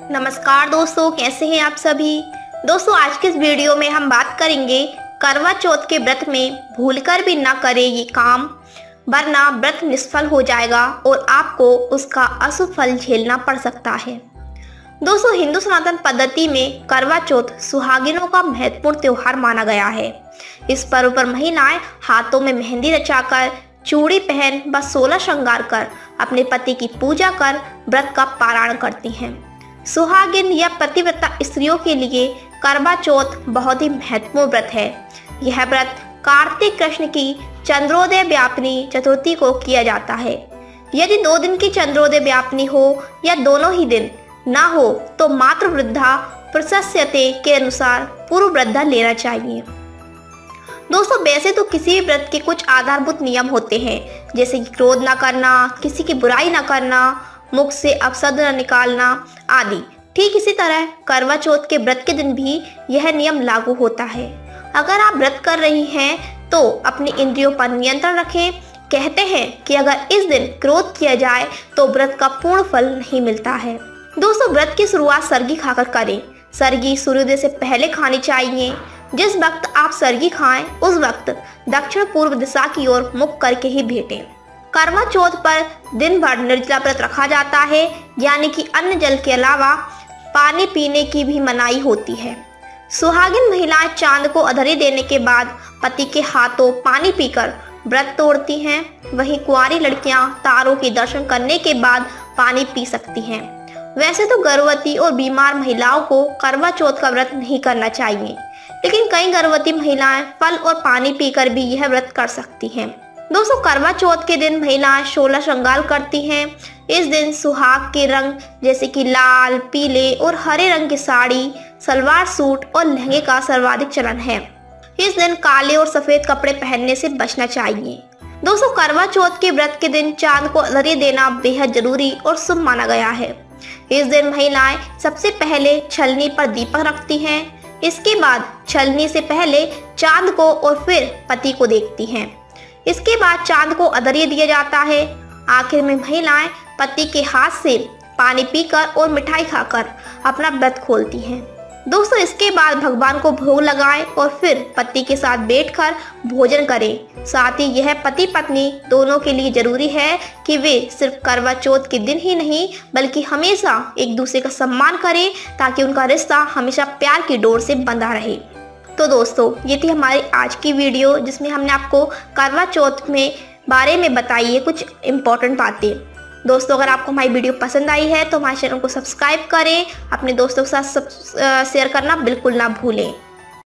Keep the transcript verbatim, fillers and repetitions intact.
नमस्कार दोस्तों, कैसे हैं आप सभी। दोस्तों आज के इस वीडियो में हम बात करेंगे करवा चौथ के व्रत में भूलकर भी ना करें ये काम, वरना व्रत निष्फल हो जाएगा और आपको उसका अशुभ फल झेलना पड़ सकता है। दोस्तों हिंदू सनातन पद्धति में करवा चौथ सुहागिनों का महत्वपूर्ण त्योहार माना गया है। इस पर्व पर महिलाएं हाथों में मेहंदी रचाकर, चूड़ी पहन व सोलह श्रृंगार कर अपने पति की पूजा कर व्रत का पारण करती हैं। सुहागिन या पतिव्रता स्त्रियों के लिए करवा चौथ बहुत ही महत्वपूर्ण व्रत है। यह व्रत कार्तिक कृष्ण की चंद्रोदय व्यापिनी चतुर्थी को किया जाता है। यदि दो दिन की चंद्रोदय व्यापिनी हो या दोनों ही दिन ना हो तो मातृ वृद्धा प्रशस्यते के अनुसार पूर्व वृद्धा लेना चाहिए। दोस्तों वैसे तो किसी भी व्रत के कुछ आधारभूत नियम होते हैं, जैसे कि क्रोध न करना, किसी की बुराई न करना, मुख से अपशब्द न निकालना आदि। ठीक इसी तरह करवा चौथ के व्रत के दिन भी यह नियम लागू होता है। अगर आप व्रत कर रही हैं तो अपनी इंद्रियों पर नियंत्रण रखें। कहते हैं कि अगर इस दिन क्रोध किया जाए तो व्रत का पूर्ण फल नहीं मिलता है। दोस्तों व्रत की शुरुआत सरगी खाकर करें। सरगी सूर्योदय से पहले खानी चाहिए। जिस वक्त आप सरगी खाएं उस वक्त दक्षिण पूर्व दिशा की ओर मुख करके ही भेटें। करवा चौथ पर दिन भर निर्जला व्रत रखा जाता है, यानी कि अन्न जल के अलावा पानी पीने की भी मनाही होती है। सुहागिन महिलाएं चांद को अधरी देने के बाद पति के हाथों पानी पीकर व्रत तोड़ती हैं। वहीं कुंवारी लड़कियां तारों के दर्शन करने के बाद पानी पी सकती हैं। वैसे तो गर्भवती और बीमार महिलाओं को करवा चौथ का व्रत नहीं करना चाहिए, लेकिन कई गर्भवती महिलाएं फल और पानी पीकर भी यह व्रत कर सकती हैं। दोस्तों करवा चौथ के दिन महिलाएं सोलह श्रृंगार करती हैं। इस दिन सुहाग के रंग जैसे कि लाल, पीले और हरे रंग की साड़ी, सलवार सूट और लहंगे का सर्वाधिक चलन है। इस दिन काले और सफेद कपड़े पहनने से बचना चाहिए। दोस्तों करवा चौथ के व्रत के दिन चांद को अर्घ्य देना बेहद जरूरी और शुभ माना गया है। इस दिन महिलाएं सबसे पहले छलनी पर दीपक रखती हैं। इसके बाद छलनी से पहले चांद को और फिर पति को देखती हैं। इसके बाद चांद को अर्घ्य दिया जाता है। आखिर में महिलाएं पति के हाथ से पानी पीकर और मिठाई खाकर अपना व्रत खोलती हैं। दोस्तों इसके बाद भगवान को भोग लगाएं और फिर पति के साथ बैठकर भोजन करें। साथ ही यह पति पत्नी दोनों के लिए जरूरी है कि वे सिर्फ करवा चौथ के दिन ही नहीं बल्कि हमेशा एक दूसरे का सम्मान करें, ताकि उनका रिश्ता हमेशा प्यार की डोर से बंधा रहे। तो दोस्तों ये थी हमारी आज की वीडियो, जिसमें हमने आपको करवा चौथ में बारे में बताई है कुछ इम्पोर्टेंट बातें। दोस्तों अगर आपको हमारी वीडियो पसंद आई है तो हमारे चैनल को सब्सक्राइब करें, अपने दोस्तों के साथ शेयर करना बिल्कुल ना भूलें।